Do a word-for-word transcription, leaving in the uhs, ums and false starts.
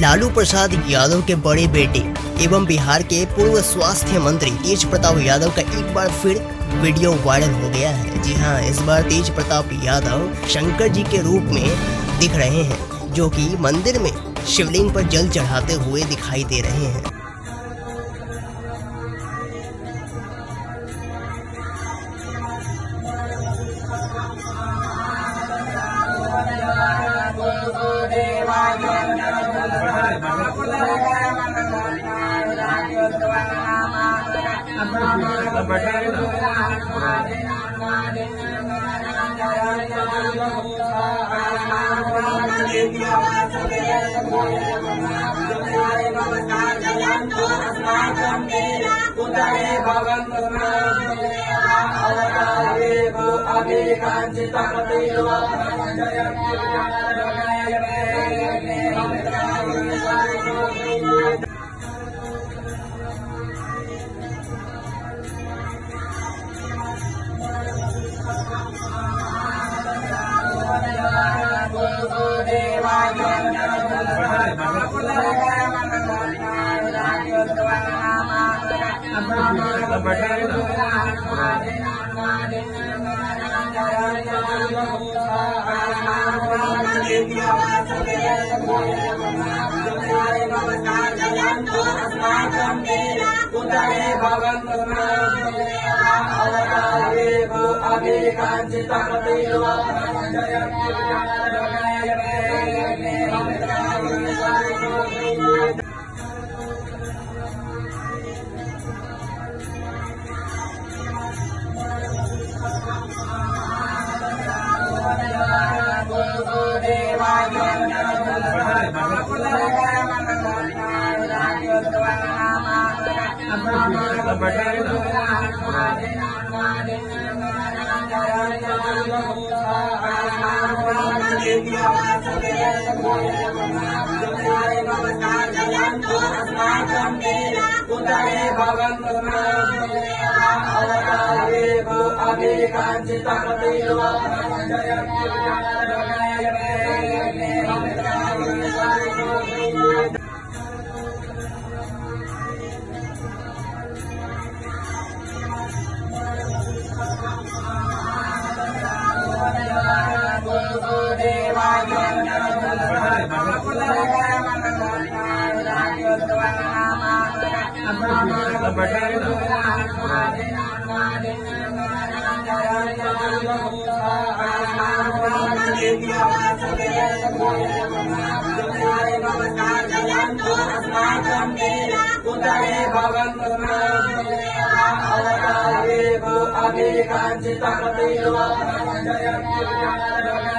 लालू प्रसाद यादव के बड़े बेटे एवं बिहार के पूर्व स्वास्थ्य मंत्री तेज प्रताप यादव का एक बार फिर वीडियो वायरल हो गया है। जी हाँ, इस बार तेज प्रताप यादव शंकर जी के रूप में दिख रहे हैं, जो कि मंदिर में शिवलिंग पर जल चढ़ाते हुए दिखाई दे रहे हैं। Advertisement